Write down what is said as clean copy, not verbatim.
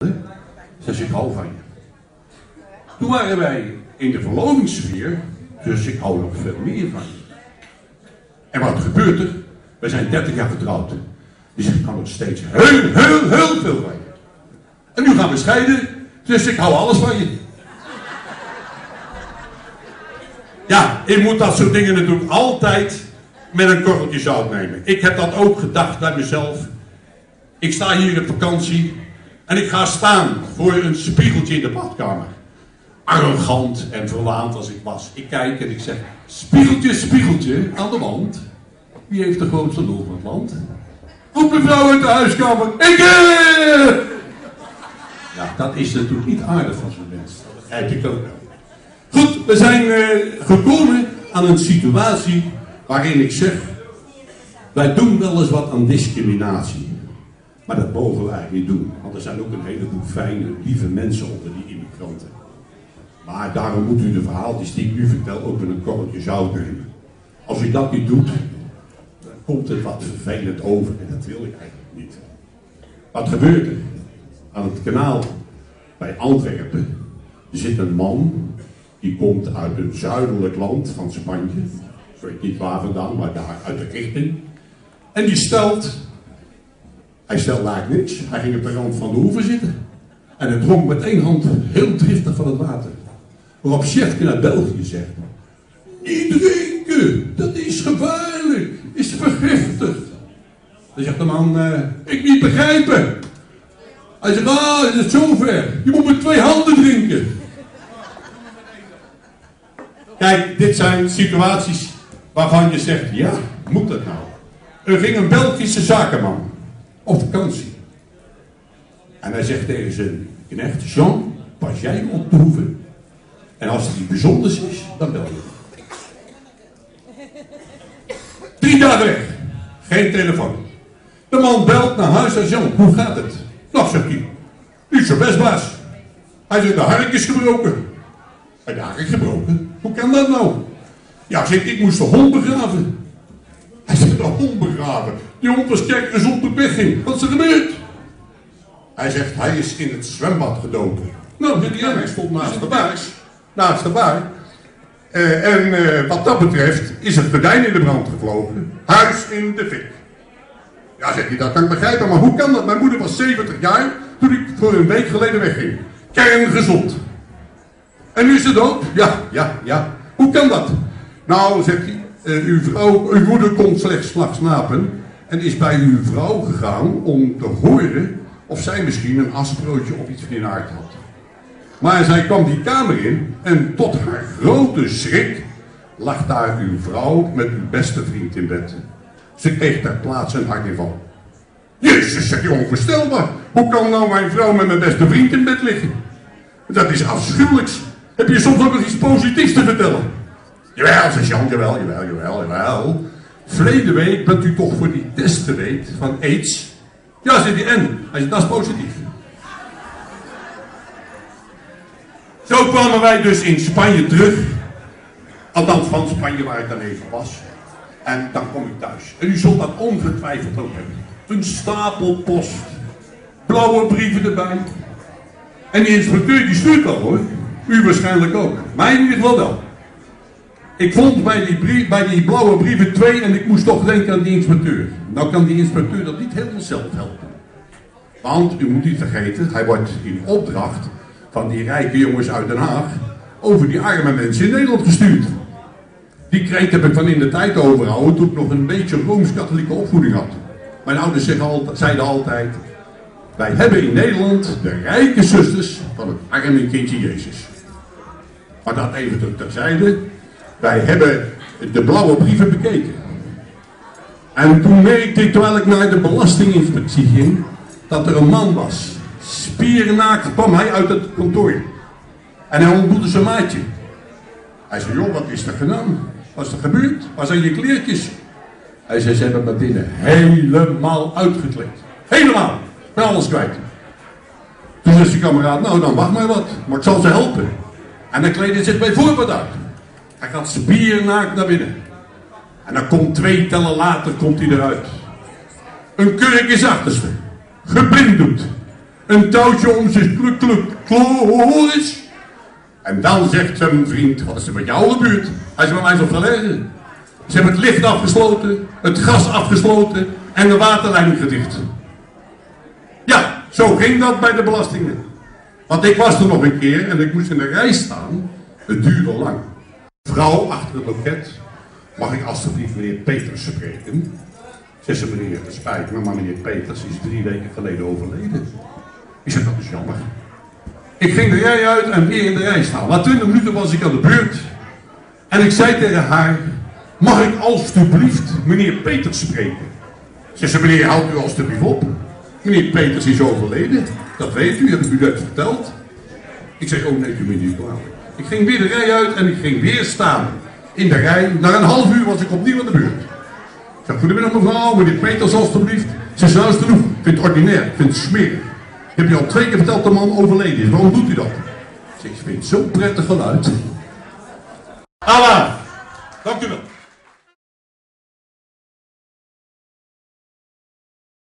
Zegt ik hou van je. Toen waren wij in de verlovingssfeer, dus ik hou nog veel meer van je. En wat gebeurt er? Wij zijn 30 jaar getrouwd. Die zegt ik hou nog steeds heel veel van je. En nu gaan we scheiden, dus ik hou alles van je. Ja, ik moet dat soort dingen natuurlijk altijd met een korreltje zout nemen. Ik heb dat ook gedacht bij mezelf. Ik sta hier op vakantie en ik ga staan voor een spiegeltje in de badkamer. Arrogant en verwaand als ik was. Ik kijk en ik zeg, spiegeltje, spiegeltje aan de wand. Wie heeft de grootste lul van het land? Roep mevrouw uit de huiskamer. Ik! Ja, dat is natuurlijk niet aardig van zo'n mens. Dat begrijp ik ook wel. Goed, we zijn gekomen aan een situatie waarin ik zeg, wij doen wel eens wat aan discriminatie. Maar dat mogen we eigenlijk niet doen. Want er zijn ook een heleboel fijne, lieve mensen onder die immigranten. Maar daarom moet u de verhaaltjes die ik nu vertel ook met een korreltje zout nemen. Als u dat niet doet, dan komt het wat vervelend over. En dat wil ik eigenlijk niet. Wat gebeurt er? Aan het kanaal bij Antwerpen zit een man, die komt uit een zuidelijk land van Spanje. Ik weet niet waar vandaan, maar daar uit de richting. En die stelt, hij stelt eigenlijk niks. Hij ging op de rand van de oever zitten. En hij dronk met één hand heel driftig van het water. Waarop Sjefke naar België zegt, niet drinken, dat is gevaarlijk, is vergiftigd. Dan zegt de man, ik niet begrijpen. Hij zegt, is het zover, je moet met 2 handen drinken. Kijk, dit zijn situaties waarvan je zegt, ja, moet dat nou? Er ging een Belgische zakenman op vakantie. En hij zegt tegen zijn knecht, Jean, pas jij op de hoeve. En als het iets bijzonders is, dan bel je. 3 dagen weg. Geen telefoon. De man belt naar huis en Jean, hoe gaat het? Nou, zegt hij, niet zo best, baas. Hij zegt, de hark is gebroken. De hark gebroken? Hoe kan dat nou? Ja, zegt, ik moest de hond begraven. Hij zegt, de hond begraven? Die hond was gezond op weg ging. Wat is er gebeurd? Hij zegt, hij is in het zwembad gedoken. Nou, zegt hij, hij stond naast de baas. Naast de bar. En wat dat betreft is het gordijn in de brand gevlogen. Huis in de fik. Ja, zegt hij, dat kan ik begrijpen, maar hoe kan dat? Mijn moeder was 70 jaar toen ik voor een week geleden wegging. Kerngezond. En nu is ze dood? Ja. Hoe kan dat? Nou, zegt hij, uw moeder kon slechts 's nachts slapen en is bij uw vrouw gegaan om te horen of zij misschien een asbroodje of iets van die aard had. Maar zij kwam die kamer in en tot haar grote schrik lag daar uw vrouw met uw beste vriend in bed. Ze kreeg ter plaatse een hartinval. Jezus, zeg je, onvoorstelbaar. Hoe kan nou mijn vrouw met mijn beste vriend in bed liggen? Dat is afschuwelijks. Heb je soms ook nog iets positiefs te vertellen? Jawel, zegt Jan, jawel. Verleden week bent u toch voor die test geweest van AIDS? Ja, zegt hij, en? Hij zegt, dat is positief. Zo kwamen wij dus in Spanje terug. Althans van Spanje waar ik dan even was. En dan kom ik thuis. En u zult dat ongetwijfeld ook hebben. Een stapel post. Blauwe brieven erbij. En die inspecteur die stuurt wel hoor. U waarschijnlijk ook. Mij in ieder geval wel. Ik vond bij die blauwe brieven 2 en ik moest toch denken aan die inspecteur. Nou kan die inspecteur dat niet helemaal zelf helpen. Want u moet niet vergeten, hij wordt in opdracht van die rijke jongens uit Den Haag over die arme mensen in Nederland gestuurd. Die kreet heb ik van in de tijd overhouden toen ik nog een beetje rooms-katholieke opvoeding had. Mijn ouders zeiden altijd, wij hebben in Nederland de rijke zusters van het arme kindje Jezus. Maar dat even terzijde, wij hebben de blauwe brieven bekeken. En toen merkte ik, terwijl ik naar de belastinginspectie ging, dat er een man was. Spiernaakt kwam hij uit het kantoor. En hij ontmoette zijn maatje. Hij zei, joh, wat is er gedaan? Wat is er gebeurd? Waar zijn je kleertjes? Hij zei, ze hebben me binnen helemaal uitgekleed. Helemaal. Ik ben alles kwijt. Toen zei zijn kameraad, nou dan wacht maar wat. Maar ik zal ze helpen. En dan kleedde zich bijvoorbeeld uit. Hij gaat spiernaakt naar binnen. En dan komt 2 tellen later komt hij eruit. Een kurk is achterste. Geblinddoekt. een touwtje om zijn kloris. En dan zegt zijn vriend, wat is er met jou gebeurd? Hij is bij mij zo verlegen. Ze hebben het licht afgesloten, het gas afgesloten en de waterleiding gedicht. Ja, zo ging dat bij de belastingen. Want ik was er nog een keer en ik moest in de rij staan. Het duurde lang. Vrouw achter het loket, mag ik alstublieft meneer Peters spreken? Zegt ze, meneer, het spijt me, maar meneer Peters is 3 weken geleden overleden. Ik zeg, dat is jammer. Ik ging de rij uit en weer in de rij staan. Na 20 minuten was ik aan de beurt. En ik zei tegen haar, mag ik alstublieft meneer Peters spreken? Zegt ze, meneer, houdt u alstublieft op. Meneer Peters is overleden. Dat weet u, heb ik u net verteld. Ik zeg, oh nee, u bent niet kwalijk. Ik ging weer de rij uit en ik ging weer staan. In de rij. Na een half uur was ik opnieuw aan de beurt. Ik zeg, goedemiddag mevrouw, meneer Peters alstublieft. Ze zei, nou is genoeg. Ik vind het ordinair, ik vind het smerig. Ik heb je al 2 keer verteld dat de man overleden is. Waarom doet u dat? Ik zeg, ik vind het zo'n prettig geluid. Allah, dank u wel.